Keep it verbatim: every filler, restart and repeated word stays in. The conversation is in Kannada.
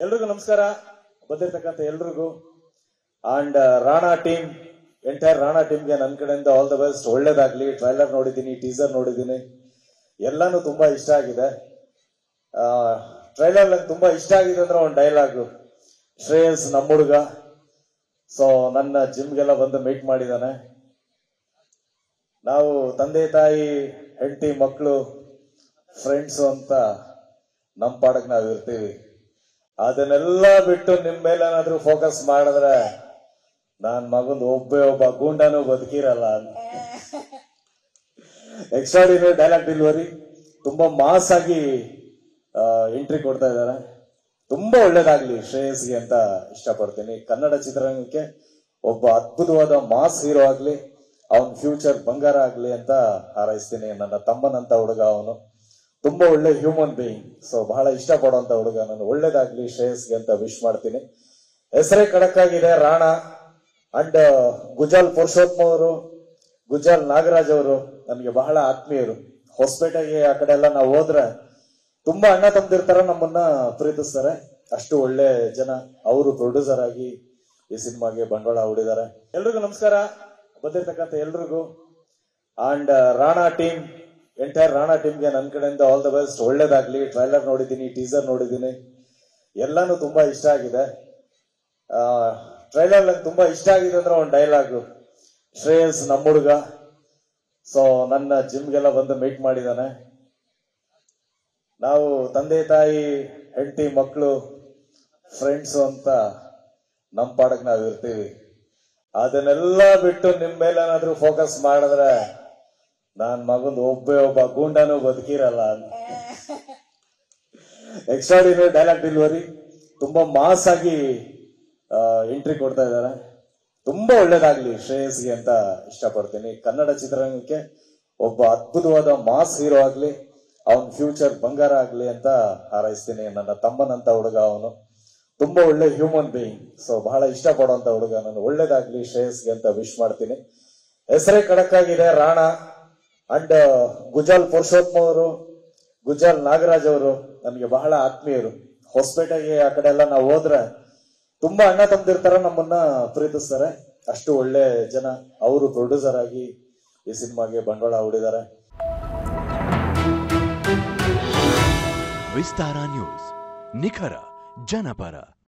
ಎಲ್ರಿಗೂ ನಮಸ್ಕಾರ. ಬಂದಿರತಕ್ಕಂತ ಎಲ್ರಿಗೂ and Rana team, entire Rana ಟೀಮ್ಗೆ ನನ್ನ ಕಡೆಯಿಂದ ಆಲ್ ದ ಬೆಸ್ಟ್. ಒಳ್ಳೇದಾಗ್ಲಿ. ಟ್ರೈಲರ್ ನೋಡಿದ್ದೀನಿ, ಟೀಸರ್ ನೋಡಿದ್ದೀನಿ, ಎಲ್ಲಾನು ತುಂಬಾ ಇಷ್ಟ ಆಗಿದೆ. ಟ್ರೈಲರ್ ನಂಗೆ ತುಂಬಾ ಇಷ್ಟ ಆಗಿದೆ ಅಂದ್ರೆ ಒಂದು ಡೈಲಾಗು, ಶ್ರೇಯಸ್ ನಮ್ಮ ಹುಡುಗ, ಸೊ ನನ್ನ ಜಿಮ್ಗೆಲ್ಲ ಬಂದು ಮೀಟ್ ಮಾಡಿದಾನೆ. ನಾವು ತಂದೆ ತಾಯಿ ಹೆಂಡತಿ ಮಕ್ಕಳು ಫ್ರೆಂಡ್ಸು ಅಂತ ನಮ್ಮ ಪಾಡಕ್ ನಾವ್ ಇರ್ತೀವಿ. ಅದನ್ನೆಲ್ಲ ಬಿಟ್ಟು ನಿಮ್ ಮೇಲೆ ಏನಾದ್ರೂ ಫೋಕಸ್ ಮಾಡಿದ್ರೆ ನಾನ್ ಮಗಂದು ಒಬ್ಬೇ ಒಬ್ಬ ಗೂಂಡಾನು ಬದುಕಿರಲ್ಲ. ಎಕ್ಸ್ಟ್ರಾಡಿನರಿ ಡೈಲಾಗ್ ಡೆಲಿವರಿ, ತುಂಬಾ ಮಾಸ್ ಆಗಿ ಎಂಟ್ರಿ ಕೊಡ್ತಾ ಇದ್ದಾರೆ. ತುಂಬಾ ಒಳ್ಳೇದಾಗ್ಲಿ ಶ್ರೇಯಸ್ಗೆ ಅಂತ ಇಷ್ಟಪಡ್ತೀನಿ. ಕನ್ನಡ ಚಿತ್ರರಂಗಕ್ಕೆ ಒಬ್ಬ ಅದ್ಭುತವಾದ ಮಾಸ್ ಹೀರೋ ಆಗ್ಲಿ, ಅವನ್ ಫ್ಯೂಚರ್ ಬಂಗಾರ ಆಗ್ಲಿ ಅಂತ ಹಾರೈಸ್ತೀನಿ. ನನ್ನ ತಮ್ಮನಂತ ಹುಡುಗ ಅವನು, ತುಂಬಾ ಒಳ್ಳೆ ಹ್ಯೂಮನ್ ಬೀಯಿಂಗ್. ಸೊ ಬಹಳ ಇಷ್ಟ ಪಡುವಂತ ಹುಡುಗ ನಾನು. ಒಳ್ಳೇದಾಗ್ಲಿ ಶ್ರೇಯಸ್ಗೆ ಅಂತ ವಿಶ್ ಮಾಡ್ತೀನಿ. ಹೆಸರೇ ಖಡಕ್ಕಾಗಿದೆ ರಾಣಾ. ಅಂಡ್ ಗುಜಾಲ್ ಪುರುಷೋತ್ತಮ ಅವರು, ಗುಜಾಲ್ ನಾಗರಾಜ್ ಅವರು ನನಗೆ ಬಹಳ ಆತ್ಮೀಯರು. ಹೊಸಪೇಟೆಗೆ ಆ ಕಡೆ ಎಲ್ಲ ನಾವು ಹೋದ್ರೆ ತುಂಬಾ ಅಣ್ಣ ತಮ್ಮದಿರ್ತಾರ, ನಮ್ಮನ್ನ ಪ್ರೀತಿಸ್ತಾರೆ. ಅಷ್ಟು ಒಳ್ಳೆ ಜನ. ಅವರು ಪ್ರೊಡ್ಯೂಸರ್ ಆಗಿ ಈ ಸಿನಿಮಾಗೆ ಬಂಡವಾಳ ಹೂಡಿದ್ದಾರೆ. ಎಲ್ರಿಗೂ ನಮಸ್ಕಾರ. ಬಂದಿರತಕ್ಕಂತ ಎಲ್ರಿಗೂ and Rana team, entire Rana ಟೀಮ್ಗೆ ನನ್ನ ಕಡೆಯಿಂದ ಆಲ್ ದ ಬೆಸ್ಟ್. ಒಳ್ಳೇದಾಗ್ಲಿ. ಟ್ರೈಲರ್ ನೋಡಿದ್ದೀನಿ, ಟೀಸರ್ ನೋಡಿದ್ದೀನಿ, ಎಲ್ಲಾನು ತುಂಬಾ ಇಷ್ಟ ಆಗಿದೆ. ಟ್ರೈಲರ್ ನಂಗೆ ತುಂಬಾ ಇಷ್ಟ ಆಗಿದೆ ಅಂದ್ರೆ ಒಂದು ಡೈಲಾಗು, ಶ್ರೇಯಸ್ ನಮ್ಮ ಹುಡುಗ, ಸೊ ನನ್ನ ಜಿಮ್ಗೆಲ್ಲ ಬಂದು ಮೀಟ್ ಮಾಡಿದಾನೆ. ನಾವು ತಂದೆ ತಾಯಿ ಹೆಂಡತಿ ಮಕ್ಕಳು ಫ್ರೆಂಡ್ಸು ಅಂತ ನಮ್ಮ ಪಾಡಕ್ ನಾವ್ ಇರ್ತೀವಿ. ಅದನ್ನೆಲ್ಲ ಬಿಟ್ಟು ನಿಮ್ ಮೇಲೆ ಏನಾದ್ರೂ ಫೋಕಸ್ ಮಾಡಿದ್ರೆ ನಾನ್ ಮಗಂದು ಒಬ್ಬೇ ಒಬ್ಬ ಗೂಂಡಾನು ಬದುಕಿರಲ್ಲ. ಎಕ್ಸ್ಟ್ರಾಡಿನರಿ ಡೈಲಾಗ್ ಡೆಲಿವರಿ, ತುಂಬಾ ಮಾಸ್ ಆಗಿ ಎಂಟ್ರಿ ಕೊಡ್ತಾ ಇದ್ದಾರೆ. ತುಂಬಾ ಒಳ್ಳೇದಾಗ್ಲಿ ಶ್ರೇಯಸ್ಗೆ ಅಂತ ಇಷ್ಟಪಡ್ತೀನಿ. ಕನ್ನಡ ಚಿತ್ರರಂಗಕ್ಕೆ ಒಬ್ಬ ಅದ್ಭುತವಾದ ಮಾಸ್ ಹೀರೋ ಆಗ್ಲಿ, ಅವನ್ ಫ್ಯೂಚರ್ ಬಂಗಾರ ಆಗ್ಲಿ ಅಂತ ಹಾರೈಸ್ತೀನಿ. ನನ್ನ ತಮ್ಮನಂತ ಹುಡುಗ ಅವನು, ತುಂಬಾ ಒಳ್ಳೆ ಹ್ಯೂಮನ್ ಬೀಯಿಂಗ್. ಸೊ ಬಹಳ ಇಷ್ಟ ಪಡುವಂತ ಹುಡುಗ ನಾನು. ಒಳ್ಳೇದಾಗ್ಲಿ ಶ್ರೇಯಸ್ಗೆ ಅಂತ ವಿಶ್ ಮಾಡ್ತೀನಿ. ಹೆಸರೇ ಖಡಕ್ಕಾಗಿದೆ ರಾಣಾ. ಅಂಡ್ ಗುಜಾಲ್ ಪುರುಷೋತ್ತಮ ಅವರು, ಗುಜಾಲ್ ನಾಗರಾಜ್ ಅವರು ನನಗೆ ಬಹಳ ಆತ್ಮೀಯರು. ಹೊಸಪೇಟೆಗೆ ಆ ಕಡೆ ಎಲ್ಲ ನಾವು ಹೋದ್ರೆ ತುಂಬಾ ಅಣ್ಣ ತಮ್ಮದಿರ್ತಾರ, ನಮ್ಮನ್ನ ಪ್ರೀತಿಸ್ತಾರೆ. ಅಷ್ಟು ಒಳ್ಳೆ ಜನ. ಅವರು ಪ್ರೊಡ್ಯೂಸರ್ ಆಗಿ ಈ ಸಿನಿಮಾಗೆ ಬಂಡವಾಳ ಹೂಡಿದ್ದಾರೆ. ವಿಸ್ತಾರ ನ್ಯೂಸ್, ನಿಖರ ಜನಪರ.